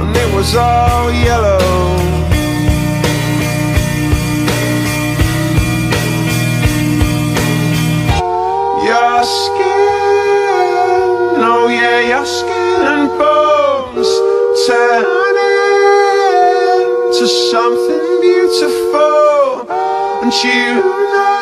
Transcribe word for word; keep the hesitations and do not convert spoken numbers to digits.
and it was all yellow. Your skin, oh yeah, your skin and bones turn into something beautiful, and you know